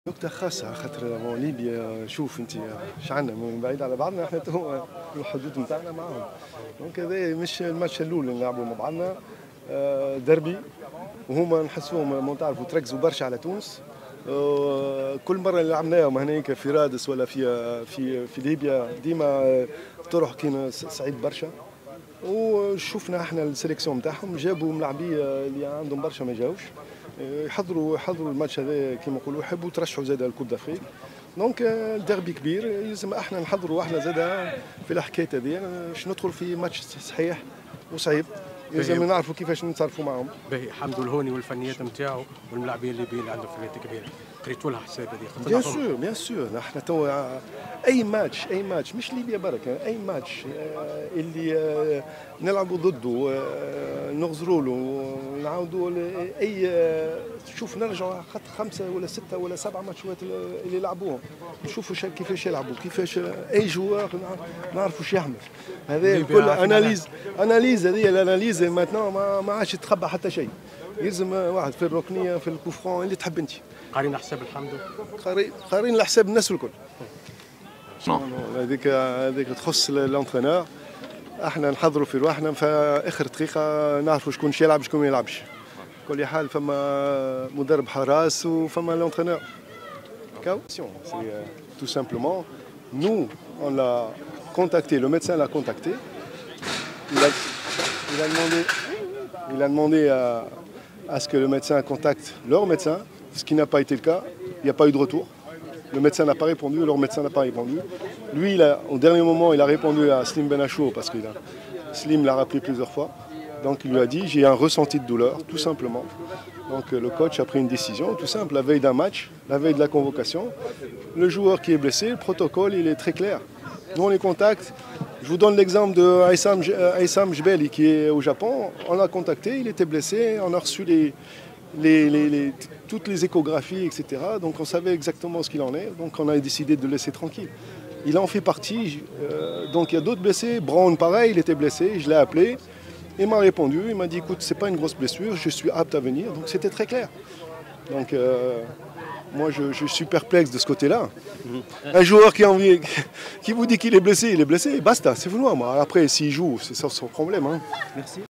نكتة خاصة خاطر ليبيا شوف انت شعنا من بعيد على بعضنا احنا تو الحدود نتاعنا معاهم. دونك هذا مش الماتش الاول اللي نلعبوا مع بعضنا، دربي وهما نحسوهم ما تعرفوا تركزوا برشا على تونس. كل مرة اللي لعبناهم هناك في رادس ولا في ليبيا ديما تروح كينا صعيب برشا. وشفنا احنا السيليكسيون نتاعهم جابوا ملاعبيه اللي عندهم برشا ما جاوش يحضروا الماتش هذا كيما نقولوا يحبوا يترشحوا زاد الكوب دافريك. دونك الديربي كبير يلزم احنا نحضروا احنا زاد في الحكايه هذه باش ندخل في ماتش صحيح وصعيب. لازم نعرفوا كيفاش نتصرفوا معهم. باهي حمدو الهوني والفنيات نتاعو والملاعبيه الليبيين اللي عندهم فنيات كبيره قريتوا لها حساب هذه؟ بيان سور احنا توا اي ماتش مش ليبيا برك، اي ماتش اللي نلعبوا ضده نغزروا له نعاودوا اي شوف نرجعوا خط 5 ولا 6 ولا 7 ماتشات اللي لعبوهم نشوفوا كيفاش يلعبوا كيفاش اي جوار نعرفوا شو يعمل. هذا كل اناليز هذه الاناليز ما عادش تخبى حتى شيء. يلزم واحد في الركنيه في الكوفرون اللي تحب انت. قارين حساب الحمدو؟ قارين لحساب الناس الكل. هذيك تخص الانترينور. احنا نحضروا في رواحنا في اخر دقيقه نعرفوا شكون يلعب شكون ما يلعبش. كل حال فما مدرب حراس وفما l'entraîneur. Tout simplement, nous on l'a contacté, le médecin l'a contacté. Il a demandé à ce que le médecin contacte leur médecin, ce qui n'a pas été le cas. Il n'y a pas eu de retour. Le médecin n'a pas répondu, leur médecin n'a pas répondu. Lui, au dernier moment, il a répondu à Slim Benachou parce que Slim l'a rappelé plusieurs fois. Donc il lui a dit j'ai un ressenti de douleur, tout simplement. Donc le coach a pris une décision tout simple, la veille d'un match, la veille de la convocation. Le joueur qui est blessé, le protocole il est très clair. Nous on les contacte. Je vous donne l'exemple de Aissam Jbeli qui est au Japon. On l'a contacté, il était blessé, on a reçu toutes les échographies, etc. Donc on savait exactement ce qu'il en est, donc on a décidé de le laisser tranquille. Il en fait partie, donc il y a d'autres blessés. Brown pareil, il était blessé, je l'ai appelé. Il m'a répondu, il m'a dit écoute, c'est pas une grosse blessure, je suis apte à venir, donc c'était très clair. Donc moi je suis perplexe de ce côté-là. Un joueur qui vous dit qu'il est blessé, basta, c'est vous moi. Après s'il joue, c'est ça son problème. Hein. Merci.